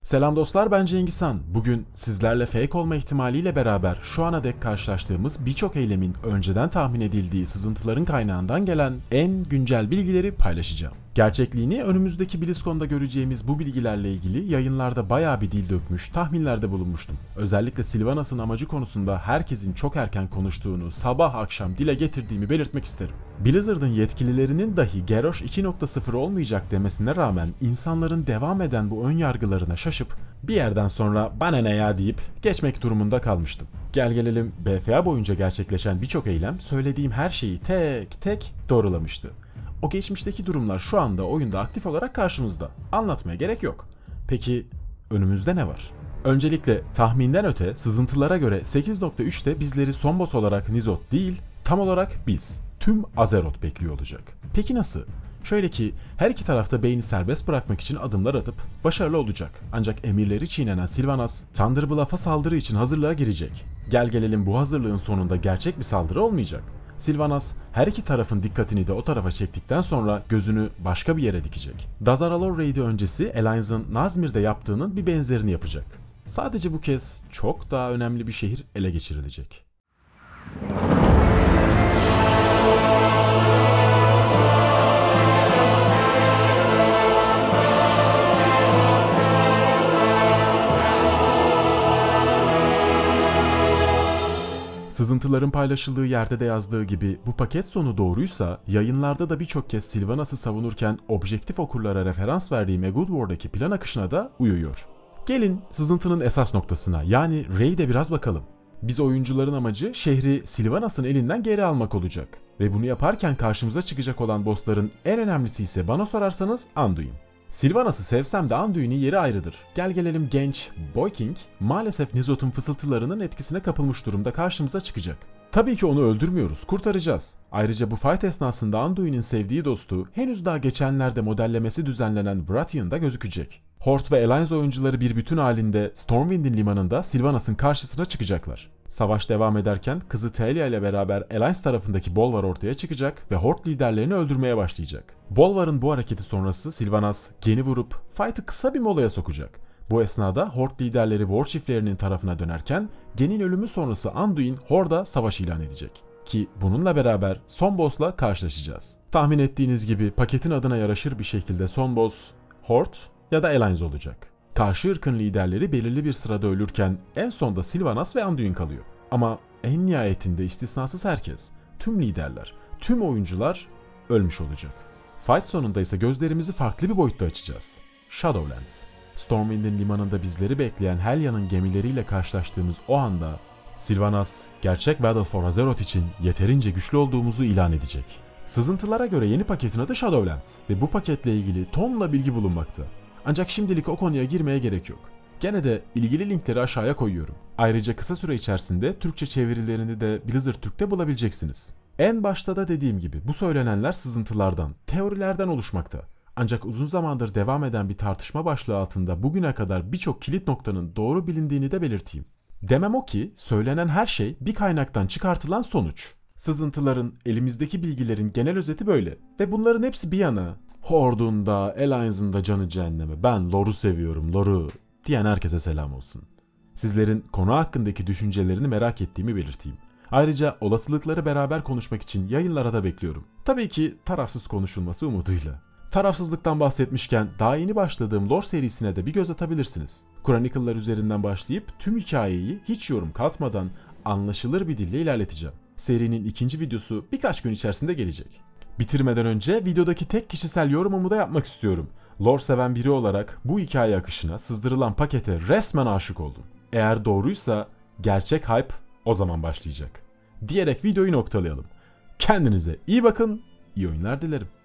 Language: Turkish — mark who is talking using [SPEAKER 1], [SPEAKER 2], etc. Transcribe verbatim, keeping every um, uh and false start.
[SPEAKER 1] Selam dostlar, ben Cengiz Han. Bugün sizlerle fake olma ihtimaliyle beraber şu ana dek karşılaştığımız birçok eylemin önceden tahmin edildiği sızıntıların kaynağından gelen en güncel bilgileri paylaşacağım. Gerçekliğini önümüzdeki BlizzCon'da göreceğimiz bu bilgilerle ilgili yayınlarda bayağı bir dil dökmüş, tahminlerde bulunmuştum. Özellikle Sylvanas'ın amacı konusunda herkesin çok erken konuştuğunu, sabah akşam dile getirdiğimi belirtmek isterim. Blizzard'ın yetkililerinin dahi Garrosh iki nokta sıfır olmayacak demesine rağmen insanların devam eden bu ön yargılarına şaşıp bir yerden sonra bana ne ya deyip geçmek durumunda kalmıştım. Gel gelelim B F A boyunca gerçekleşen birçok eylem söylediğim her şeyi tek tek doğrulamıştı. O geçmişteki durumlar şu anda oyunda aktif olarak karşımızda. Anlatmaya gerek yok. Peki önümüzde ne var? Öncelikle tahminden öte sızıntılara göre sekiz nokta üçte bizleri son boss olarak N'Zoth değil, tam olarak biz, tüm Azeroth bekliyor olacak. Peki nasıl? Şöyle ki her iki tarafta beyni serbest bırakmak için adımlar atıp başarılı olacak. Ancak emirleri çiğnenen Sylvanas, Thunderbluff'a saldırı için hazırlığa girecek. Gel gelelim bu hazırlığın sonunda gerçek bir saldırı olmayacak. Sylvanas her iki tarafın dikkatini de o tarafa çektikten sonra gözünü başka bir yere dikecek. Dazaralor Raid'i öncesi Alliance'ın Nazmir'de yaptığının bir benzerini yapacak. Sadece bu kez çok daha önemli bir şehir ele geçirilecek. Sızıntıların paylaşıldığı yerde de yazdığı gibi bu paket sonu doğruysa yayınlarda da birçok kez Sylvanas'ı savunurken objektif okurlara referans verdiğim A Good War'daki plan akışına da uyuyor. Gelin sızıntının esas noktasına yani Raid'e biraz bakalım. Biz oyuncuların amacı şehri Sylvanas'ın elinden geri almak olacak. Ve bunu yaparken karşımıza çıkacak olan bossların en önemlisi ise bana sorarsanız Anduin. Sylvanas'ı sevsem de Anduin'in yeri ayrıdır. Gel gelelim genç Boy King maalesef N'Zoth'un fısıltılarının etkisine kapılmış durumda karşımıza çıkacak. Tabii ki onu öldürmüyoruz, kurtaracağız. Ayrıca bu fight esnasında Anduin'in sevdiği dostu henüz daha geçenlerde modellemesi düzenlenen Wrathion gözükecek. Horde ve Alliance oyuncuları bir bütün halinde Stormwind'in limanında Sylvanas'ın karşısına çıkacaklar. Savaş devam ederken kızı Taelia ile beraber Alliance tarafındaki Bolvar ortaya çıkacak ve Horde liderlerini öldürmeye başlayacak. Bolvar'ın bu hareketi sonrası Sylvanas Gen'i vurup fight'ı kısa bir molaya sokacak. Bu esnada Horde liderleri War Chief'lerinin tarafına dönerken Gen'in ölümü sonrası Anduin Horde'a savaş ilan edecek. Ki bununla beraber son boss'la karşılaşacağız. Tahmin ettiğiniz gibi paketin adına yaraşır bir şekilde son boss Horde ya da Alliance olacak. Karşı ırkın liderleri belirli bir sırada ölürken en sonda Sylvanas ve Anduin kalıyor. Ama en nihayetinde istisnasız herkes, tüm liderler, tüm oyuncular ölmüş olacak. Fight sonunda ise gözlerimizi farklı bir boyutta açacağız. Shadowlands. Stormwind'in limanında bizleri bekleyen Helia'nın gemileriyle karşılaştığımız o anda Sylvanas, gerçek Battle for Azeroth için yeterince güçlü olduğumuzu ilan edecek. Sızıntılara göre yeni paketin adı Shadowlands ve bu paketle ilgili tonla bilgi bulunmakta. Ancak şimdilik o konuya girmeye gerek yok. Gene de ilgili linkleri aşağıya koyuyorum. Ayrıca kısa süre içerisinde Türkçe çevirilerini de Blizzard Türk'te bulabileceksiniz. En başta da dediğim gibi bu söylenenler sızıntılardan, teorilerden oluşmakta. Ancak uzun zamandır devam eden bir tartışma başlığı altında bugüne kadar birçok kilit noktanın doğru bilindiğini de belirteyim. Demem o ki söylenen her şey bir kaynaktan çıkartılan sonuç. Sızıntıların, elimizdeki bilgilerin genel özeti böyle. Ve bunların hepsi bir yana, Horde'un da, Alliance'ın da canı cehenneme, ben lore'u seviyorum, lore'u diyen herkese selam olsun. Sizlerin konu hakkındaki düşüncelerini merak ettiğimi belirteyim. Ayrıca olasılıkları beraber konuşmak için yayınlara da bekliyorum. Tabii ki tarafsız konuşulması umuduyla. Tarafsızlıktan bahsetmişken daha yeni başladığım lore serisine de bir göz atabilirsiniz. Chronicle'lar üzerinden başlayıp tüm hikayeyi hiç yorum katmadan anlaşılır bir dille ilerleteceğim. Serinin ikinci videosu birkaç gün içerisinde gelecek. Bitirmeden önce videodaki tek kişisel yorumumu da yapmak istiyorum. Lore seven biri olarak bu hikaye akışına sızdırılan pakete resmen aşık oldum. Eğer doğruysa gerçek hype o zaman başlayacak. Diyerek videoyu noktalayalım. Kendinize iyi bakın, iyi oyunlar dilerim.